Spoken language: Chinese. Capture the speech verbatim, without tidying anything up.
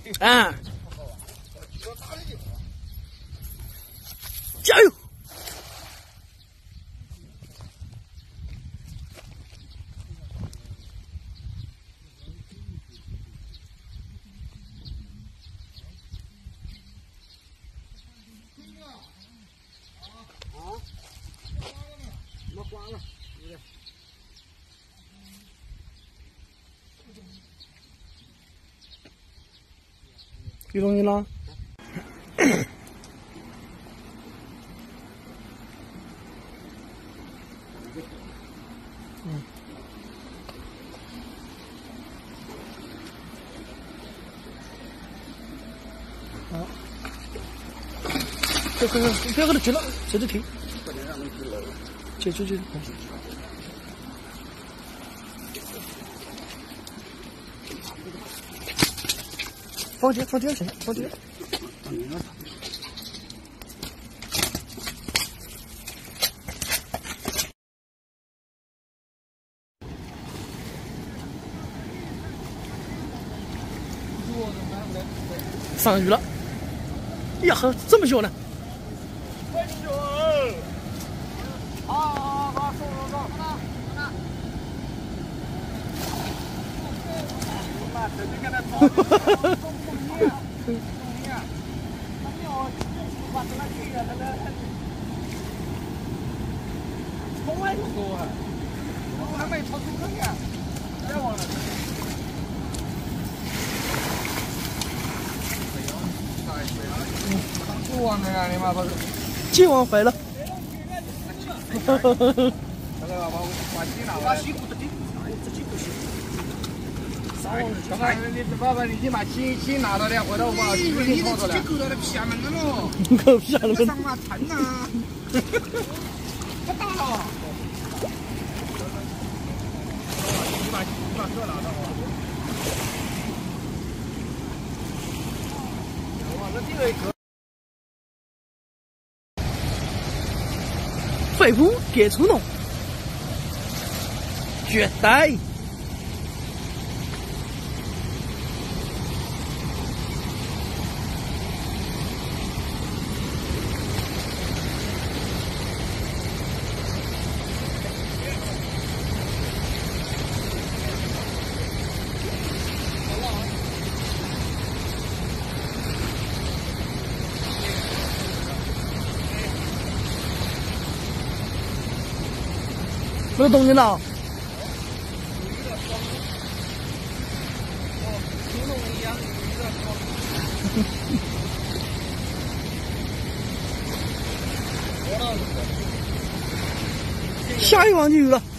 啊！加油！ 没刮了，对不对？ 有东西了。嗯。好。这这这，不要给它停了，接着停。接出去。放电，放电行，放电。上鱼了！呀呵，这么小呢！ 快小！好好好，送送送，拿拿。妈，直接给他掏！送送你啊！送你啊！他喵，把这个给呀，他那从来不多啊，我还没掏出来呢，别忘了。不忘了你妈不是？ 金网坏了。 那个把把鸡拿把鸡骨头顶，哎，这鸡不行。刚才你爸爸，你把鸡鸡拿到了，回头我把鸡给掏出来。鸡勾到了皮下门了喽。 够皮下门。 上马馋呐。不大了。你把你把这拿到啊。哇，那这个。 肺部别冲动，绝对。没有动静了。下一网就有了。